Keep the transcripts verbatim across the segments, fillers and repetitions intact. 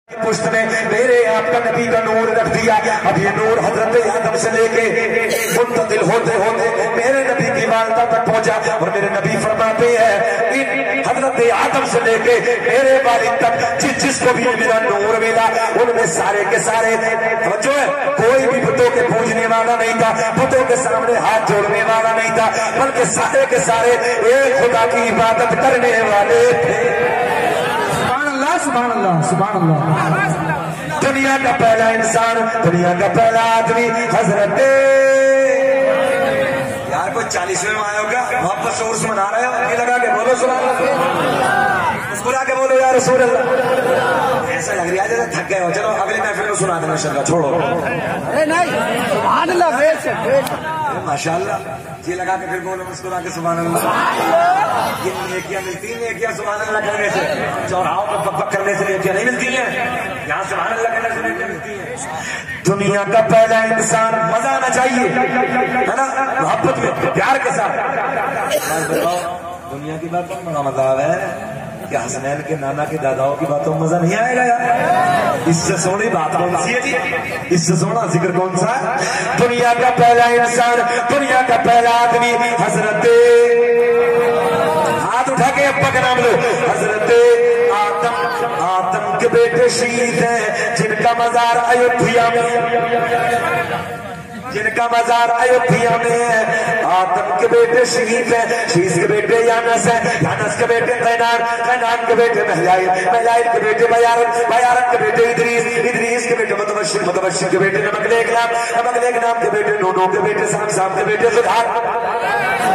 پشت میں میرے آپ کا نبی کا نور رکھ دیا. اب یہ نور حضرت آدم سے لے کے منتقل ہوتے ہوتے میرے نبی کی والدہ تک پہنچا اور میرے نبی فرماتے ہیں ان حضرت آدم سے لے کے میرے والد تک جس جس کو بھی میرا نور ملا ان میں سارے کے سارے جو ہے کوئی بھی بتوں کے پوجنے والا نہیں تھا, بتوں کے سامنے ہاتھ جوڑنے والا نہیں تھا, بلکہ سارے کے سارے ایک خدا کی عبادت کرنے والے تھے. سبحان اللہ سبحان اللہ. دنیا کا پہلا انسان, دنیا کا پہلا آدمی حضرت یار کوئی چالیسویں میں آئے ہوگا واپس شور سے منا رہے ہو یہ لگا کے بولو سبحان اللہ, مسکرا کے بولو یا رسول اللہ. ایسا لگ رہا ہے جیسے تھک گئے ہو. چلو اگلی محفل میں سنا دینا انشاءاللہ, چھوڑو. سبحان اللہ ماشاء اللہ. یہ لگا کے پھر بولو مسکرا کے سبحان اللہ. یہ نیکیاں ملتی ہیں, نیکیاں سبحان اللہ کرنے سے, چوراہوں پر پک پک کرنے سے نیکیاں نہیں ملتی ہیں, یہاں سبحان اللہ کرنے سے نیکیاں ملتی ہیں. دنیا کا پہلا انسان مزہ آنا چاہیے ہے نا, محبت میں پیار کے ساتھ. دنیا کی بات بڑا مزہ آ رہا ہے کہ حسنین کے نانا کے داداؤں کی باتوں میں مزہ نہیں آئے گا یار. اس سے سونی بات کون سی ہے جی, اس سے سونا ذکر کون سا ہے. دنیا کا پہلا انسان, دنیا کا پہلا آدمی حضرت, ہاتھ اٹھا کے ابا کا نام لو, حضرت آدم. آدم کے بیٹے شہید ہیں جن کا مزار ایودھیا میں, جن کا مزار ایودھیا میں ہے. آدم کے بیٹے شہید ہیں, شیز کے بیٹے یانس ہیں, یانس کے بیٹے قینان, قینان کے بیٹے مہلائل, مہلائل کے بیٹے بیارت, بیارت کے بیٹے ادریس, ادریس کے بیٹے متبشر, متبشر کے بیٹے نمک نام, نمک نام کے بیٹے نونو کے بیٹے سام, سام کے بیٹے زدھار.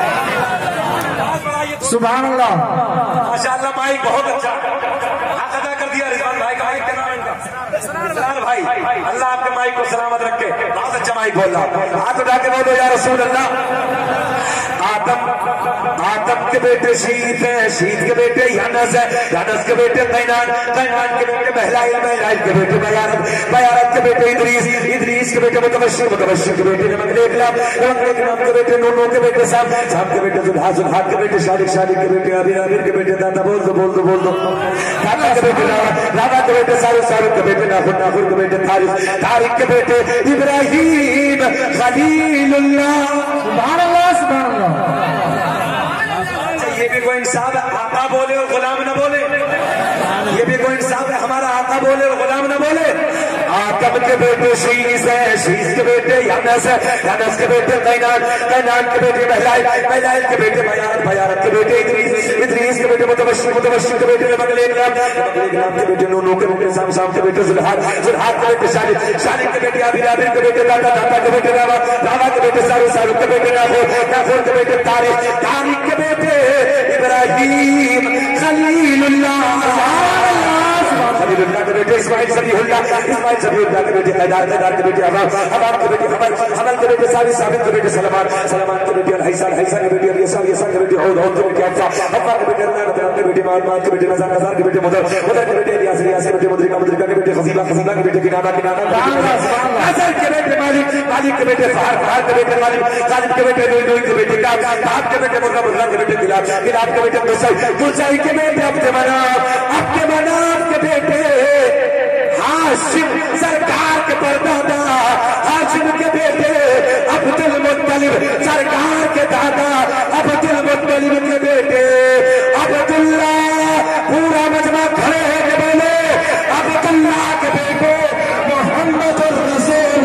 سبحان اللہ ماشاءاللہ. مائک بہت اچھا حق ادا کر دیا رضوان بھائی کا. مائک کیا نام ہے ان کا؟ اسرار بھائی. اللہ آپ کے مائک کو سلامت رکھے, بہت اچھا مائک بول رہا. ہاتھ اٹھا کے بولو یا رسول اللہ. آدم, آدم کے بیٹے شہید ہیں, شہید کے بیٹے یانس ہیں, یانس کے بیٹے قینان, قینان کے بیٹے مہلائل, مہلائل کے بیٹے بیارت, بیارت کے بیٹے ادریس, ادریس کے بیٹے متبشر, متبشر کے بیٹے نمک نام, نمک نام کے بیٹے نونو کے بیٹے سام, سام کے بیٹے زدھار, زدھار کے بیٹے شارق, شارق کے بیٹے عبیر, عبیر کے بیٹے دادا. بول دو بول دو بول دو. دادا کے بیٹے راوا, راوا کے بیٹے سارق, سارق کے بیٹے ناخر, ناخر کے بیٹے طارق, طارق کے بیٹے ابراہیم خلیل اللہ. سبحان اللہ سبحان اللہ. یہ بھی کوئی انصاف ہے آقا بولے اور غلام نہ بولے, یہ بھی کوئی انصاف ہے ہمارا آقا بولے اور غلام نہ بولے. آدم کے بیٹے شیز ہیں, شیز کے بیٹے یانس ہیں, یانس کے بیٹے قینان, قینان کے بیٹے مہلائل, مہلائل کے بیٹے بیارت, بیارت کے بیٹے ادریس, ادریس کے بیٹے متبشر, متبشر کے بیٹے نمک نام, نمک نام کے بیٹے نونو کے بیٹے سام, سام کے بیٹے زدھار, زدھار کے بیٹے شارق, شارق کے بیٹے عبیر, عبیر کے بیٹے دادا, دادا کے بیٹے راوا, راوا کے بیٹے سارق, سارق کے بیٹے ناخر, ناخر کے بیٹے طارق, طارق کے بیٹے ابراہیم خلیل اللہ, خلیل اللہ کے بیٹے اسماعیل صبیح اللہ, اسماعیل صبیح اللہ کے بیٹے قیدار, قیدار کے بیٹے حمام, حمام کے بیٹے حمل, حمل کے بیٹے ثابت, ثابت کے بیٹے سلمان, سلمان کے بیٹے الحیسا, الحیسا کے بیٹے یسار, یسار کے بیٹے عود, عود کے بیٹے حفا, حفا کے بیٹے رنان, رنان کے بیٹے مال, مال کے بیٹے نزار, نزار کے بیٹے مدر, مدر کے بیٹے الیاس, الیاس کے بیٹے مدرکہ, مدرکہ کے بیٹے خزیمہ, خزیمہ کے بیٹے کنانہ, کنانہ نصر کے بیٹے مالک, مالک کے بیٹے فہر, فہر کے بیٹے مالک, خالد کے بیٹے نوئی, نوئی کے بیٹے کعب, کعب کے بیٹے مرہ, مرہ کے بیٹے کلاب, کلاب کے بیٹے قصی, قصی کے بیٹے عبد مناف, عبد مناف کے بیٹے ہاشم, سرکار کے پردادا ہاشم کے بیٹے عبد المطلب, سرکار کے دادا عبد المطلب کے بیٹے عبداللہ. پورا مجمع کھڑے ہیں کہ بولے عبداللہ کے بیٹے محمد الرسول.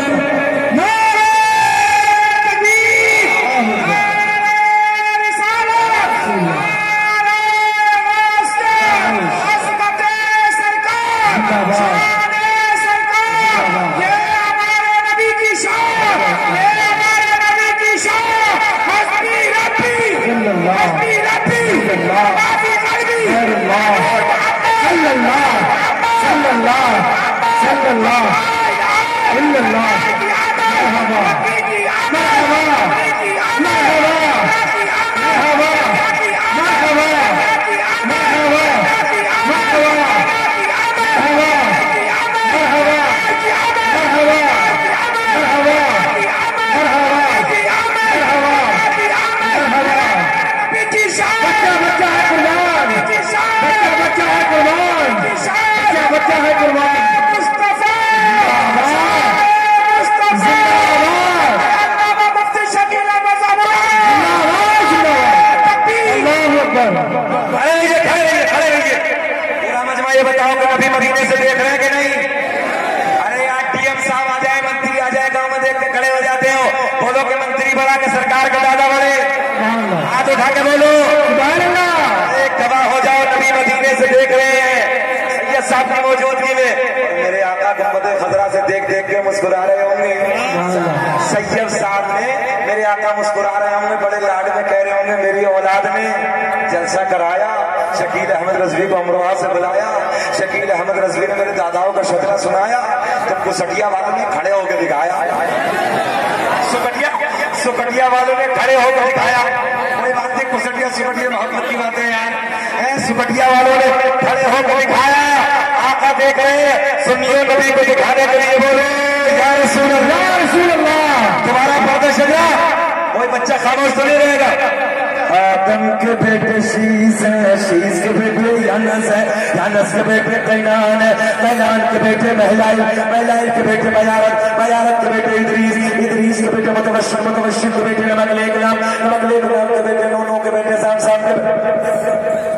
بچہ ہے قربان. دیکھ کے کھڑے ہو جاتے ہو. بولو کہ منتری بڑا کہ سرکار کا دادا بڑے. ہاتھ اٹھا کے بولو ایک گواہ ہو جاؤ. نبی مدینے سے دیکھ رہے ہیں سید صاحب کی موجودگی میں. میرے آقا گنبد خضرا سے دیکھ دیکھ کے مسکرا رہے ہوں گے. سید صاحب نے میرے آقا مسکرا رہے ہوں گے, بڑے لاڈ میں کہہ رہے ہوں گے میری اولاد نے جلسہ کرایا. شکیل احمد رضوی کو امروہہ سے بلایا. شکیل احمد رضوی نے میرے داداؤں کا شکرہ سنایا. جب کسٹیا والوں نے کھڑے ہو کے دکھایا, سکٹیا سکٹیا والوں نے کھڑے ہو کے دکھایا. کوئی بات نہیں, کسٹیا سکٹیا محبت کی باتیں ہیں. سکٹیا والوں نے کھڑے ہو کے دکھایا. آقا دیکھ رہے ہیں, سنیے نبی کو دکھانے کے لیے بولے یا رسول اللہ, یا رسول اللہ. تمہارا پردہ شجا, کوئی بچہ خاموش تو نہیں رہے گا. آدم کے بیٹے شیز ہے, شیز کے بیٹے یانس ہے, یانس کے بیٹے قینان ہے, قینان کے بیٹے مہلائل, مہلائل کے بیٹے میارت, میارت کے بیٹے ادریس, ادریس کے بیٹے متوشر, متوشر کے بیٹے نمک لے گلام, نمک لے گلام کے بیٹے نونو کے بیٹے سام سام کے بیٹے.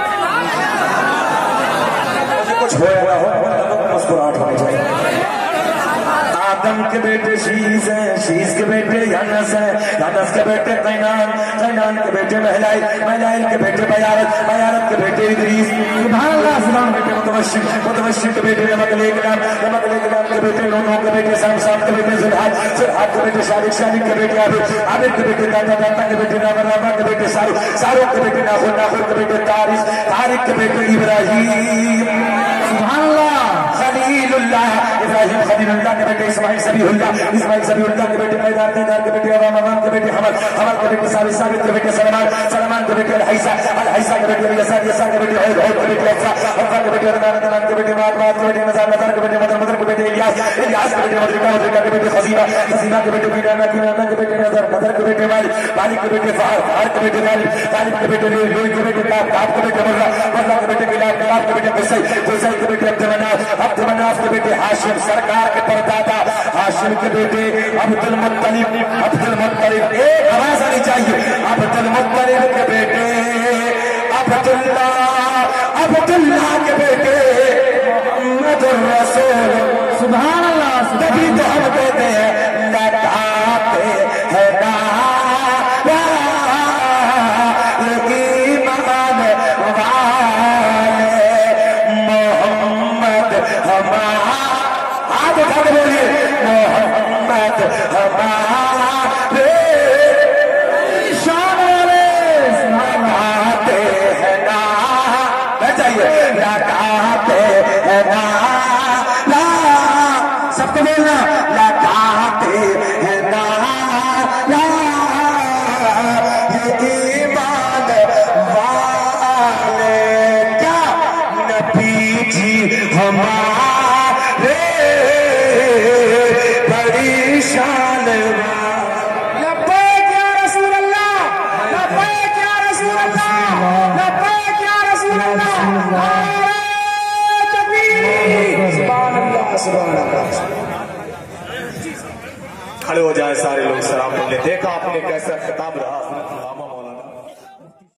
کچھ ہوا ہو مسکراہٹ ہونی چاہیے. آدم کے بیٹے شیز ہیں, شیز کے بیٹے یانس ہیں, یانس کے بیٹے قینان, قینان کے بیٹے مہلائل, مہلائل کے بیٹے میارت, میارت کے بیٹے ادریس, سبحان اللہ, سبحان بیٹے متوشر, متوشر کے بیٹے نمک لے گلام, نمک لے گلام کے بیٹے نونو کے بیٹے سام سام کے بیٹے زرحات, زرحات کے بیٹے شارق, شارق کے بیٹے عابد, عابد کے بیٹے دادا, دادا کے بیٹے نابر, نابر کے بیٹے سارو, سارو کے بیٹے ناخر, ناخر کے بیٹے تارس, تارق کے بیٹے ابراہیم, سبحان اللہ, خلیل اللہ, ابراہیم خلیل اللہ کے بیٹے اسماعیل سبیح اللہ, اسماعیل سبیح اللہ کے بیٹے قیدار, قیدار کے بیٹے عوام, عوام کے بیٹے حمل, حمل کے بیٹے ثابت, ثابت کے بیٹے سلمان, سلمان کے بیٹے الحیسہ, الحیسہ کے بیٹے یسار, یسار کے بیٹے عود, عود کے بیٹے حفصہ, حفصہ کے بیٹے رضان, رضان کے بیٹے مات, مات کے بیٹے نظار, نظار کے بیٹے مدر, مدر کے بیٹے الیاس, الیاس کے بیٹے مدرکہ, مدرکہ کے بیٹے خزیمہ, خزیمہ کے بیٹے کنانہ, کنانہ کے بیٹے نظر, نظر کے بیٹے مالک, مالک کے بیٹے فہر, فہر کے بیٹے غالب, غالب کے بیٹے لوئی, لوئی کے بیٹے کعب, کعب کے بیٹے مرہ, مرہ کے بیٹے کلاب, کلاب کے بیٹے قصی, قصی کے بیٹے عبد مناف, عبد مناف کے بیٹے ہاشم, سرکار کے پردادا ہاشم کے بیٹے عبد المطلب, عبد المطلب, ایک آواز آنی چاہیے, عبد المطلب کے بیٹے عبد اللہ, عبد اللہ کے بیٹے محمد الرسول, سبحان اللہ. تبھی تو ہم کہتے ہیں لٹاتے ہیں نارا ایمان والے محمد ہمارا. آج اٹھا کے بولیے محمد ہمارے شان والے, لٹاتے ہیں نارا, چاہیے لٹاتے ہیں نارا, سب کو بولنا لٹاتے ہیں نارا ایمان والے, کیا نبی جی ہمارے بڑی شان. لبیک یا رسول اللہ, لبیک یا رسول اللہ, لبیک یا رسول اللہ. سبحان اللہ, سبحان اللہ. کھڑے ہو جائے سارے لوگ, سلام پڑھ لیں. دیکھا آپ نے کیسا خطاب رہا.